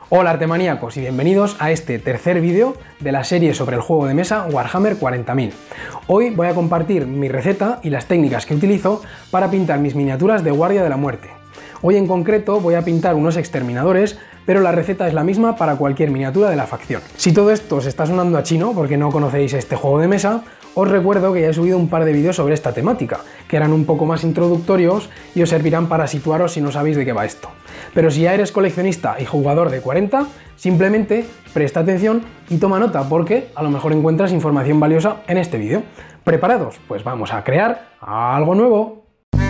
Hola artemaníacos y bienvenidos a este tercer vídeo de la serie sobre el juego de mesa Warhammer 40.000. Hoy voy a compartir mi receta y las técnicas que utilizo para pintar mis miniaturas de Guardia de la Muerte. Hoy en concreto voy a pintar unos exterminadores, pero la receta es la misma para cualquier miniatura de la facción. Si todo esto os está sonando a chino porque no conocéis este juego de mesa, os recuerdo que ya he subido un par de vídeos sobre esta temática, que eran un poco más introductorios y os servirán para situaros si no sabéis de qué va esto. Pero si ya eres coleccionista y jugador de 40, simplemente presta atención y toma nota porque a lo mejor encuentras información valiosa en este vídeo. ¿Preparados? Pues vamos a crear algo nuevo.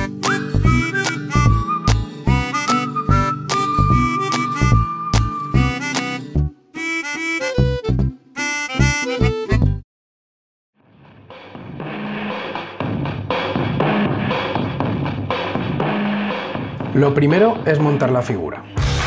Lo primero es montar la figura.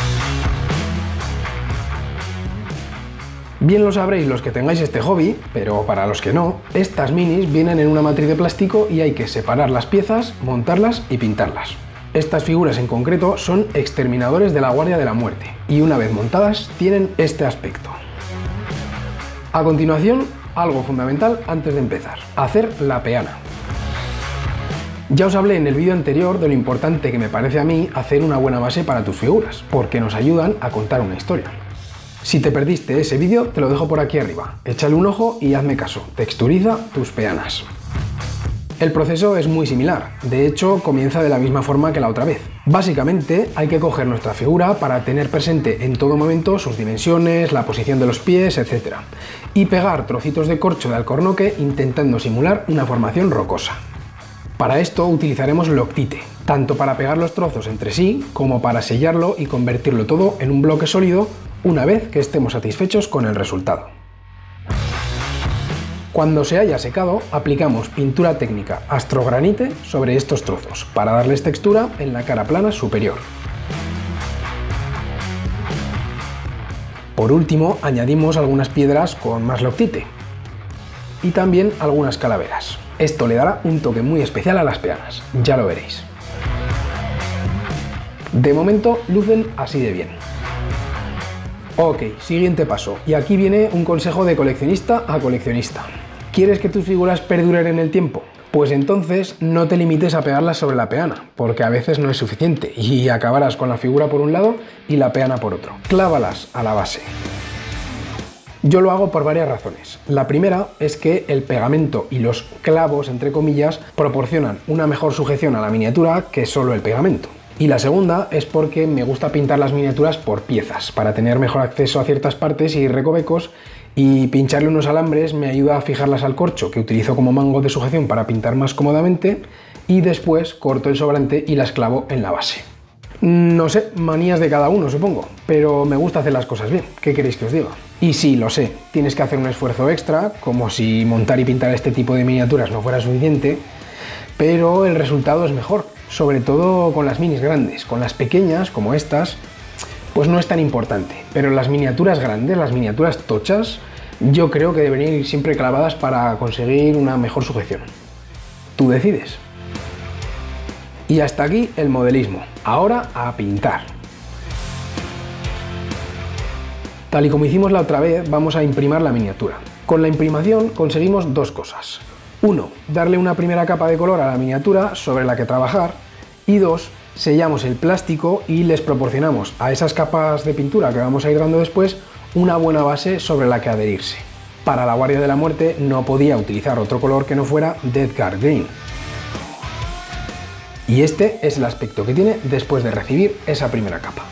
Bien lo sabréis los que tengáis este hobby, pero para los que no, estas minis vienen en una matriz de plástico y hay que separar las piezas, montarlas y pintarlas. Estas figuras en concreto son exterminadores de la Guardia de la Muerte y una vez montadas tienen este aspecto. A continuación, algo fundamental antes de empezar, hacer la peana. Ya os hablé en el vídeo anterior de lo importante que me parece a mí hacer una buena base para tus figuras, porque nos ayudan a contar una historia. Si te perdiste ese vídeo, te lo dejo por aquí arriba. Échale un ojo y hazme caso, texturiza tus peanas. El proceso es muy similar, de hecho comienza de la misma forma que la otra vez. Básicamente hay que coger nuestra figura para tener presente en todo momento sus dimensiones, la posición de los pies, etc. Y pegar trocitos de corcho de alcornoque intentando simular una formación rocosa. Para esto utilizaremos Loctite, tanto para pegar los trozos entre sí como para sellarlo y convertirlo todo en un bloque sólido una vez que estemos satisfechos con el resultado. Cuando se haya secado, aplicamos pintura técnica Astrogranite sobre estos trozos para darles textura en la cara plana superior. Por último, añadimos algunas piedras con más Loctite y también algunas calaveras. Esto le dará un toque muy especial a las peanas, ya lo veréis. De momento lucen así de bien. Ok, siguiente paso, y aquí viene un consejo de coleccionista a coleccionista. ¿Quieres que tus figuras perduren en el tiempo? Pues entonces no te limites a pegarlas sobre la peana, porque a veces no es suficiente y acabarás con la figura por un lado y la peana por otro. Clávalas a la base. Yo lo hago por varias razones. La primera es que el pegamento y los clavos, entre comillas, proporcionan una mejor sujeción a la miniatura que solo el pegamento. Y la segunda es porque me gusta pintar las miniaturas por piezas, para tener mejor acceso a ciertas partes y recovecos, y pincharle unos alambres me ayuda a fijarlas al corcho, que utilizo como mango de sujeción para pintar más cómodamente, y después corto el sobrante y las clavo en la base. No sé, manías de cada uno supongo, pero me gusta hacer las cosas bien, ¿qué queréis que os diga? Y sí, lo sé, tienes que hacer un esfuerzo extra, como si montar y pintar este tipo de miniaturas no fuera suficiente, pero el resultado es mejor, sobre todo con las minis grandes. Con las pequeñas, como estas, pues no es tan importante, pero las miniaturas grandes, las miniaturas tochas, yo creo que deberían ir siempre clavadas para conseguir una mejor sujeción. Tú decides. Y hasta aquí el modelismo. Ahora a pintar. Tal y como hicimos la otra vez, vamos a imprimir la miniatura. Con la imprimación conseguimos dos cosas. 1. Darle una primera capa de color a la miniatura sobre la que trabajar. Y 2. Sellamos el plástico y les proporcionamos a esas capas de pintura que vamos a ir dando después una buena base sobre la que adherirse. Para la Guardia de la Muerte no podía utilizar otro color que no fuera Death Guard Green. Y este es el aspecto que tiene después de recibir esa primera capa.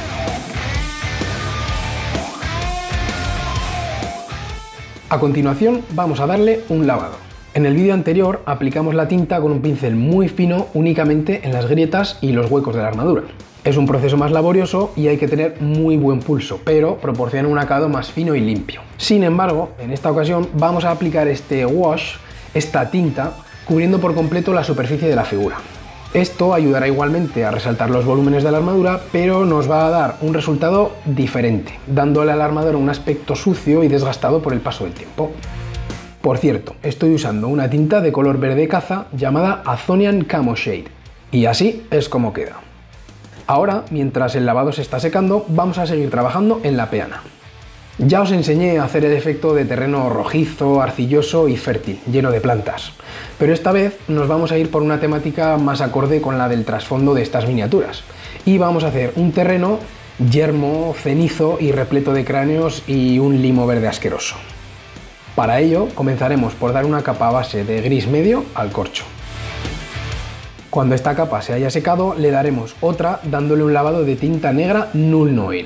A continuación vamos a darle un lavado. En el vídeo anterior aplicamos la tinta con un pincel muy fino únicamente en las grietas y los huecos de la armadura. Es un proceso más laborioso y hay que tener muy buen pulso, pero proporciona un acabado más fino y limpio. Sin embargo, en esta ocasión vamos a aplicar este wash, esta tinta, cubriendo por completo la superficie de la figura. Esto ayudará igualmente a resaltar los volúmenes de la armadura, pero nos va a dar un resultado diferente, dándole a la armadura un aspecto sucio y desgastado por el paso del tiempo. Por cierto, estoy usando una tinta de color verde caza llamada Azonian Camo Shade, y así es como queda. Ahora, mientras el lavado se está secando, vamos a seguir trabajando en la peana. Ya os enseñé a hacer el efecto de terreno rojizo, arcilloso y fértil, lleno de plantas. Pero esta vez nos vamos a ir por una temática más acorde con la del trasfondo de estas miniaturas. Y vamos a hacer un terreno yermo, cenizo y repleto de cráneos y un limo verde asqueroso. Para ello, comenzaremos por dar una capa base de gris medio al corcho. Cuando esta capa se haya secado, le daremos otra dándole un lavado de tinta negra Null Noir.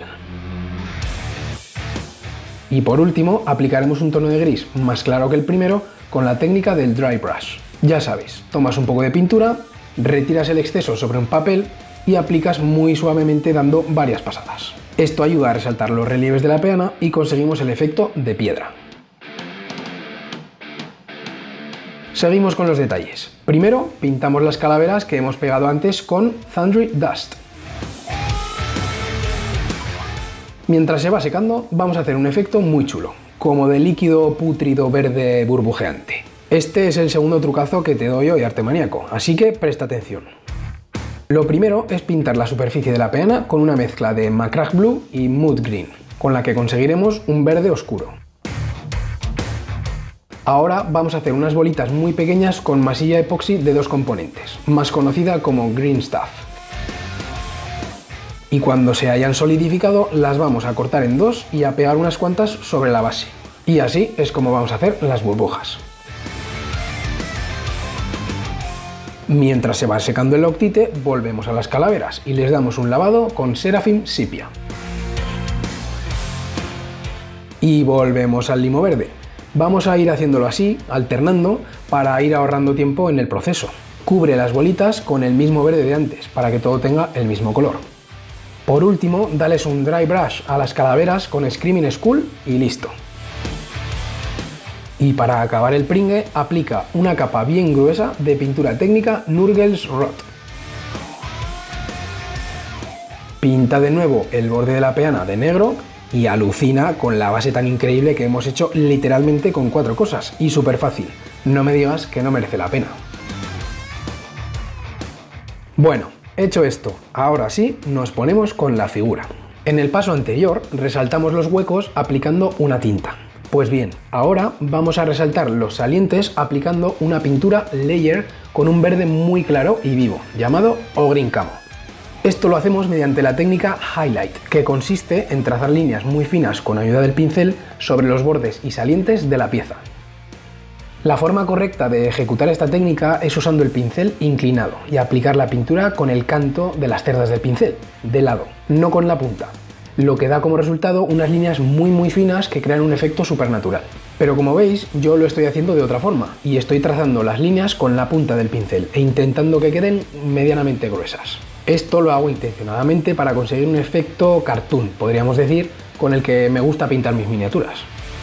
Y por último, aplicaremos un tono de gris más claro que el primero con la técnica del dry brush. Ya sabéis, tomas un poco de pintura, retiras el exceso sobre un papel y aplicas muy suavemente dando varias pasadas. Esto ayuda a resaltar los relieves de la peana y conseguimos el efecto de piedra. Seguimos con los detalles. Primero, pintamos las calaveras que hemos pegado antes con Thundry Dust. Mientras se va secando, vamos a hacer un efecto muy chulo, como de líquido pútrido verde burbujeante. Este es el segundo trucazo que te doy hoy, arte maníaco, así que presta atención. Lo primero es pintar la superficie de la peana con una mezcla de Macragge Blue y Mood Green, con la que conseguiremos un verde oscuro. Ahora vamos a hacer unas bolitas muy pequeñas con masilla epoxi de 2 componentes, más conocida como Green Stuff. Y cuando se hayan solidificado las vamos a cortar en dos y a pegar unas cuantas sobre la base. Y así es como vamos a hacer las burbujas. Mientras se va secando el octite, volvemos a las calaveras y les damos un lavado con Seraphim Sepia. Y volvemos al limo verde. Vamos a ir haciéndolo así, alternando, para ir ahorrando tiempo en el proceso. Cubre las bolitas con el mismo verde de antes, para que todo tenga el mismo color. Por último, dales un dry brush a las calaveras con Screaming Skull y listo. Y para acabar el pringue, aplica una capa bien gruesa de pintura técnica Nurgles Rot. Pinta de nuevo el borde de la peana de negro y alucina con la base tan increíble que hemos hecho literalmente con 4 cosas y súper fácil. No me digas que no merece la pena. Bueno, hecho esto, ahora sí nos ponemos con la figura. En el paso anterior resaltamos los huecos aplicando una tinta. Pues bien, ahora vamos a resaltar los salientes aplicando una pintura layer con un verde muy claro y vivo, llamado Ogryn Camo. Esto lo hacemos mediante la técnica Highlight, que consiste en trazar líneas muy finas con ayuda del pincel sobre los bordes y salientes de la pieza. La forma correcta de ejecutar esta técnica es usando el pincel inclinado y aplicar la pintura con el canto de las cerdas del pincel, de lado, no con la punta, lo que da como resultado unas líneas muy finas que crean un efecto supernatural. Pero como veis, yo lo estoy haciendo de otra forma y estoy trazando las líneas con la punta del pincel e intentando que queden medianamente gruesas. Esto lo hago intencionadamente para conseguir un efecto cartoon, podríamos decir, con el que me gusta pintar mis miniaturas.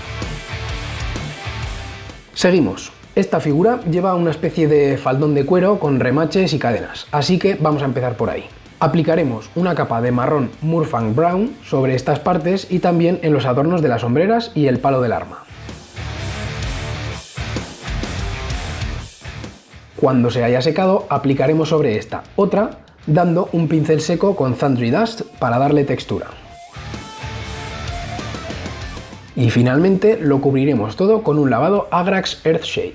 Seguimos. Esta figura lleva una especie de faldón de cuero con remaches y cadenas, así que vamos a empezar por ahí. Aplicaremos una capa de marrón Murphan Brown sobre estas partes y también en los adornos de las sombreras y el palo del arma. Cuando se haya secado, aplicaremos sobre esta otra, dando un pincel seco con Thundry Dust para darle textura. Y finalmente lo cubriremos todo con un lavado Agrax Earthshade.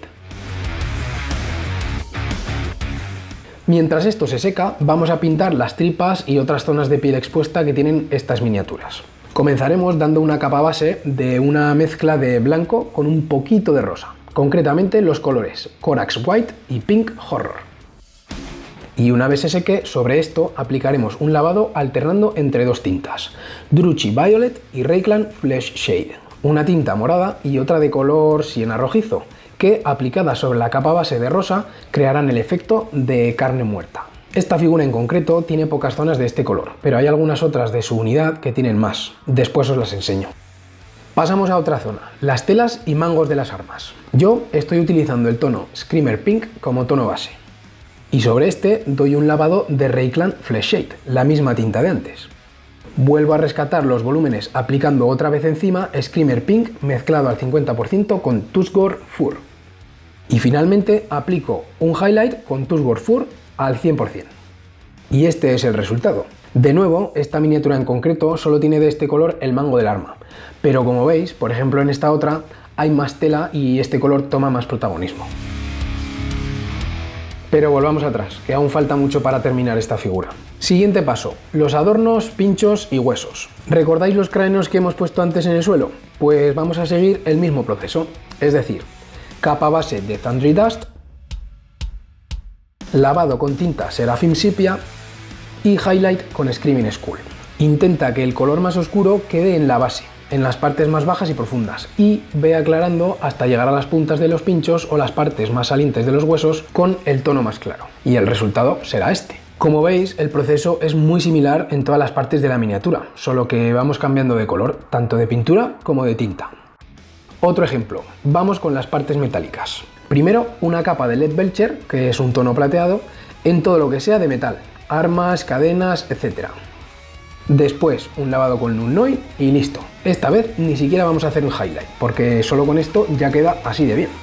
Mientras esto se seca, vamos a pintar las tripas y otras zonas de piel expuesta que tienen estas miniaturas. Comenzaremos dando una capa base de una mezcla de blanco con un poquito de rosa, concretamente los colores Corax White y Pink Horror. Y una vez se seque, sobre esto aplicaremos un lavado alternando entre 2 tintas, Druchii Violet y Reikland Flesh Shade, una tinta morada y otra de color siena rojizo, que aplicadas sobre la capa base de rosa crearán el efecto de carne muerta. Esta figura en concreto tiene pocas zonas de este color, pero hay algunas otras de su unidad que tienen más, después os las enseño. Pasamos a otra zona, las telas y mangos de las armas. Yo estoy utilizando el tono Screamer Pink como tono base. Y sobre este doy un lavado de Reikland Flesh Shade, la misma tinta de antes. Vuelvo a rescatar los volúmenes aplicando otra vez encima Screamer Pink mezclado al 50% con Tusgour Fur. Y finalmente aplico un highlight con Tusgour Fur al 100%. Y este es el resultado. De nuevo, esta miniatura en concreto solo tiene de este color el mango del arma, pero como veis, por ejemplo en esta otra, hay más tela y este color toma más protagonismo. Pero volvamos atrás, que aún falta mucho para terminar esta figura. Siguiente paso, los adornos, pinchos y huesos. ¿Recordáis los cráneos que hemos puesto antes en el suelo? Pues vamos a seguir el mismo proceso, es decir, capa base de Thundry Dust, lavado con tinta Seraphim Sepia y highlight con Screaming Skull. Intenta que el color más oscuro quede en la base, en las partes más bajas y profundas, y ve aclarando hasta llegar a las puntas de los pinchos o las partes más salientes de los huesos con el tono más claro. Y el resultado será este. Como veis, el proceso es muy similar en todas las partes de la miniatura, solo que vamos cambiando de color, tanto de pintura como de tinta. Otro ejemplo, vamos con las partes metálicas. Primero, una capa de LED Belcher, que es un tono plateado, en todo lo que sea de metal, armas, cadenas, etc. Después, un lavado con Nuln-Oil y listo. Esta vez ni siquiera vamos a hacer un highlight, porque solo con esto ya queda así de bien.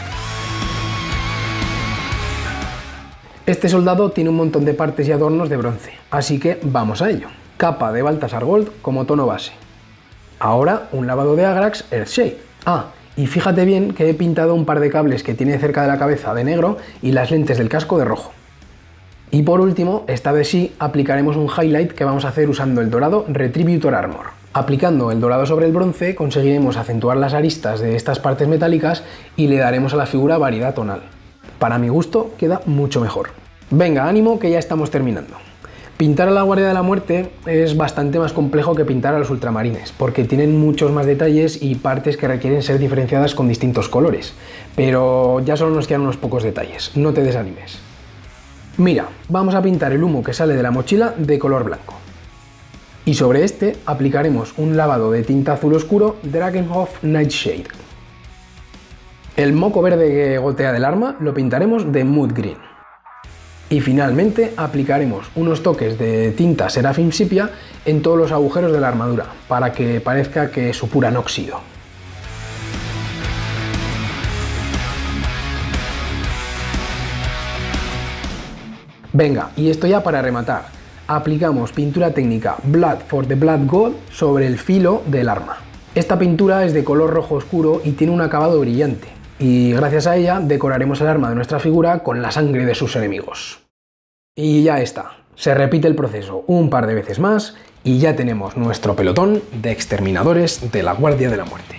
Este soldado tiene un montón de partes y adornos de bronce, así que vamos a ello. Capa de Balthasar Gold como tono base. Ahora un lavado de Agrax Earthshade. Y fíjate bien que he pintado un par de cables que tiene cerca de la cabeza de negro y las lentes del casco de rojo. Y por último, esta vez sí, aplicaremos un highlight que vamos a hacer usando el dorado Retributor Armor. Aplicando el dorado sobre el bronce conseguiremos acentuar las aristas de estas partes metálicas y le daremos a la figura variedad tonal. Para mi gusto queda mucho mejor. Venga, ánimo que ya estamos terminando. Pintar a la Guardia de la Muerte es bastante más complejo que pintar a los ultramarines, porque tienen muchos más detalles y partes que requieren ser diferenciadas con distintos colores. Pero ya solo nos quedan unos pocos detalles, no te desanimes. Mira, vamos a pintar el humo que sale de la mochila de color blanco. Y sobre este aplicaremos un lavado de tinta azul oscuro Drakenhof Nightshade. El moco verde que gotea del arma lo pintaremos de Mood Green. Y finalmente aplicaremos unos toques de tinta Seraphim Sepia en todos los agujeros de la armadura, para que parezca que supuran óxido. Venga, y esto ya para rematar. Aplicamos pintura técnica Blood for the Blood God sobre el filo del arma. Esta pintura es de color rojo oscuro y tiene un acabado brillante, y gracias a ella decoraremos el arma de nuestra figura con la sangre de sus enemigos. Y ya está, se repite el proceso un par de veces más y ya tenemos nuestro pelotón de exterminadores de la Guardia de la Muerte.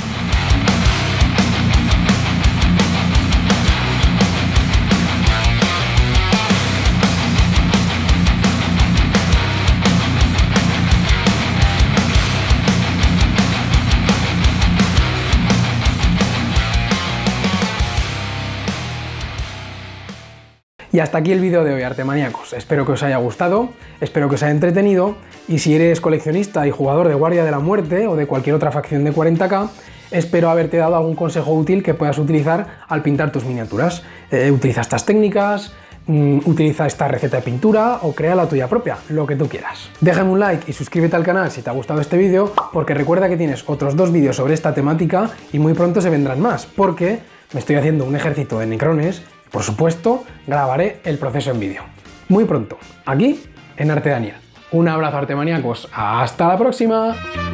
Y hasta aquí el vídeo de hoy, artemaníacos. Espero que os haya gustado, espero que os haya entretenido, y si eres coleccionista y jugador de Guardia de la Muerte o de cualquier otra facción de 40K, espero haberte dado algún consejo útil que puedas utilizar al pintar tus miniaturas. Utiliza estas técnicas, utiliza esta receta de pintura o crea la tuya propia, lo que tú quieras. Déjame un like y suscríbete al canal si te ha gustado este vídeo, porque recuerda que tienes otros 2 vídeos sobre esta temática y muy pronto se vendrán más, porque me estoy haciendo un ejército de necrones. Por supuesto, grabaré el proceso en vídeo. Muy pronto, aquí en Arte Daniel. Un abrazo, artemaníacos. ¡Hasta la próxima!